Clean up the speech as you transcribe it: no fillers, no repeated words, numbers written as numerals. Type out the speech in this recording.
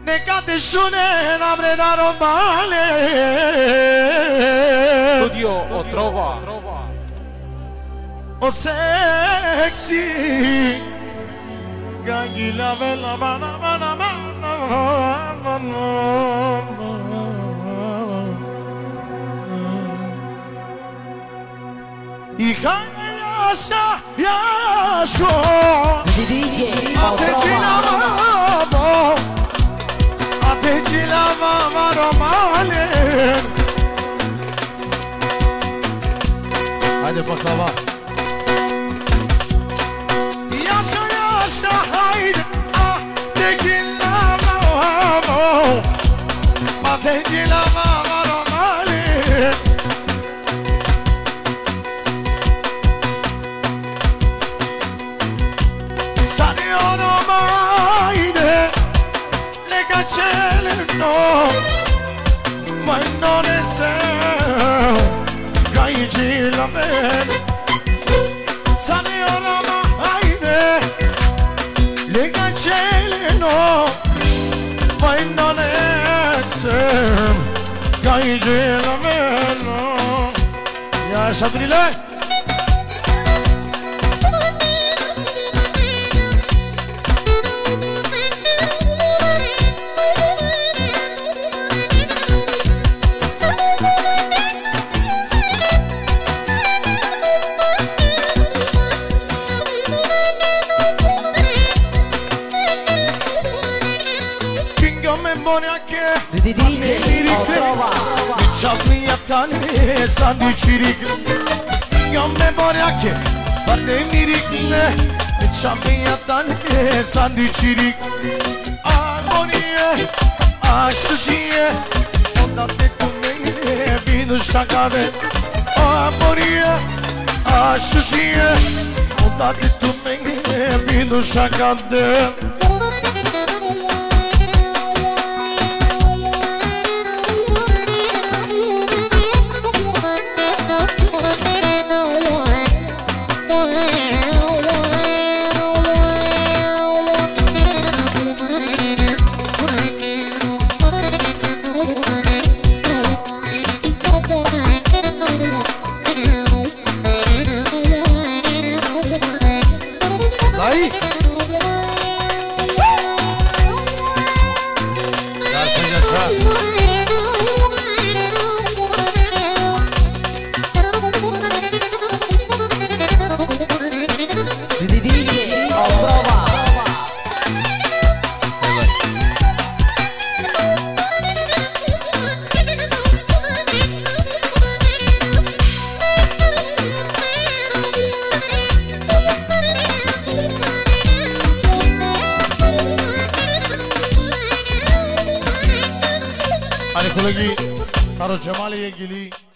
Necatesciune n'avrei da romale. Studio o trova. O sexy Gagila bella bana bana bana. Hija yaşa yaşa DJ Ateşilama romale. Hadi baklava. Yaşa yaşa haydi ateşilama Ateşilama romale. Sanıyorum haydi le cancello ma non è se Gaiji la bene Sanıyorum haydi le cancello ma non è se Gaiji la bene. Ya Sabrile. DJ Otrova Čapnija tane sandičirik Io memoria che Varte mirikne Čapnija tane sandičirik Agonie Aşısiye Onda te kumene Binu şakave Agonie Aşısiye Onda te kumene Binu şakave. Kolegi, Karo Cemal'e ilgili